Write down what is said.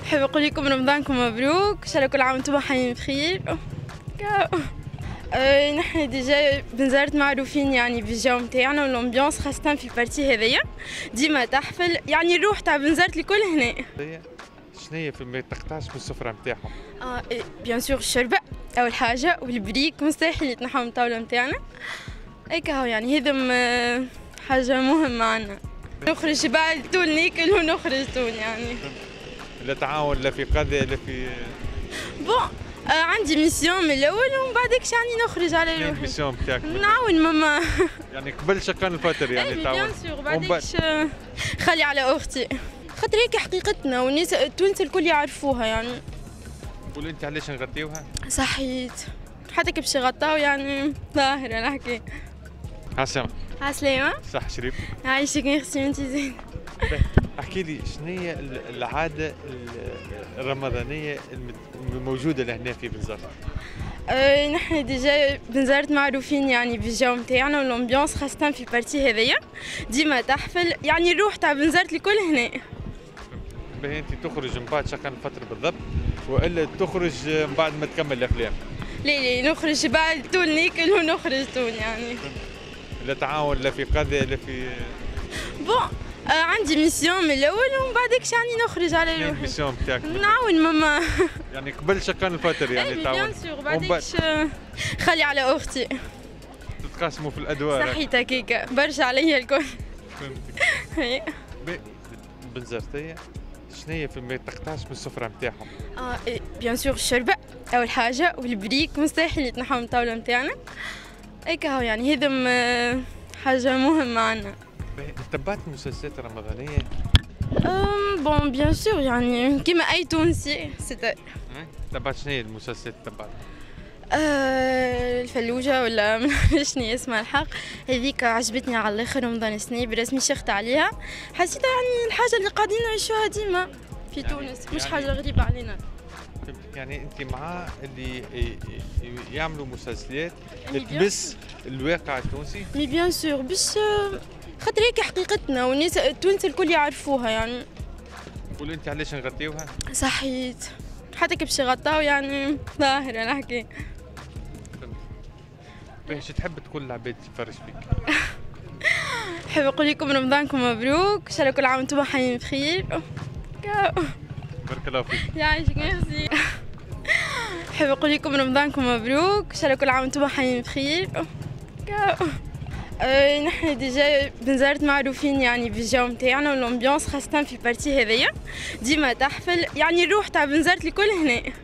نحب نقول لكم رمضانكم مبروك، ان شاء الله كل عام وانتم حيين بخير. نحن ديجا بنزرت معروفين يعني بالجو نتاعنا والامبيونس، خاصة في البارتي هذيا ديما تحفل، يعني الروح تاع بنزرت الكل هنا. شنو في ما تقطعش من السفرة نتاعهم؟ بيان سور الشربة أول حاجة، والبريك مستحيل يتنحوا من الطاولة نتاعنا. هيك هو يعني هذم حاجة مهمة عنا. نخرج بعد طول ناكل ونخرج طول يعني. لا تعاون لا في قضاء لا في بون عندي ميسيون من الأول ومن بعدك يعني نخرج على روحي. الميسيون نتاعك نعاون ماما. يعني قبل شقان الفطر يعني تعاون. بيان سور بعدك خلي على أختي. خاطر هيك حقيقتنا والناس التوانسة الكل يعرفوها يعني. قولي أنت علاش نغطيوها؟ صحيت. حتى كي باش يغطاو يعني ظاهرة نحكي. عسلامة. عسلامة. صح شريف. عايشك ميرسي انتي زين. احكي لي شنو هي العادة الرمضانية الموجودة لهنا في بنزرت؟ نحن ديجا بنزرت معروفين يعني بالجو نتاعنا والامبيونس، خاصة في البارتي هذيا ديما تحفل، يعني الروح تاع بنزرت الكل هنا. باهي انت تخرج من بعد شقن فترة بالضبط والا تخرج من بعد ما تكمل الافلام؟ لا نخرج بعد طول ناكل ونخرج طول يعني. لا تعاون لا في قضاء لا في بون عندي ميسيون من الاول ومن بعدك يعني نخرج على روحي. الميسيون نتاعك نعاون ماما. يعني قبل شقان الفطر يعني تعاون. بيان سور بعدك خلي على اختي. تتقاسموا في الادوار. صحيت هكاكا برشا عليا الكل. فهمتك. بنزرتية شنو هي في ما تقطعش من السفرة نتاعهم؟ بيان سور الشربة أول حاجة، والبريك مستحيل يتنحوا من الطاولة نتاعنا. هيك هو يعني هذم حاجة مهمة عنا. تبعت المسلسلات الرمضانية؟ بون بيان سور يعني كيما أي تونسي تبعت شنو هي المسلسلات تبعت؟ الفلوجة ولا شنو اسمها الحق، هذيك عجبتني على الاخر. رمضان السنة برسمي شخت عليها، حسيتها يعني الحاجة اللي قاعدين نعيشوها ديما في تونس، مش حاجة غريبة علينا. يعني انت مع اللي يعملوا مسلسلات تمس الواقع التونسي؟ مي بيان سور باش خاطر هيك حقيقتنا والناس التوانسة الكل يعرفوها يعني. قولي انت علاش نغطيوها؟ صحيت. حتى كي باش يغطاو يعني ظاهرة نحكي. باش تحب تقول للعباد تفرج فيك؟ نحب نقول لكم رمضانكم مبروك، ان شاء الله كل عام وانتم حيين بخير. بارك الله فيك. يعيشك ميرسي. نحب نقول لكم رمضانكم مبروك، ان شاء الله كل عام وانتم حيين بخير. نحن ديجا بنزرت معروفين يعني بالجو نتاعنا والامبيونس، خاصة في البارتي هذيا ديما تحفل، يعني الروح تاع بنزرت الكل هنا.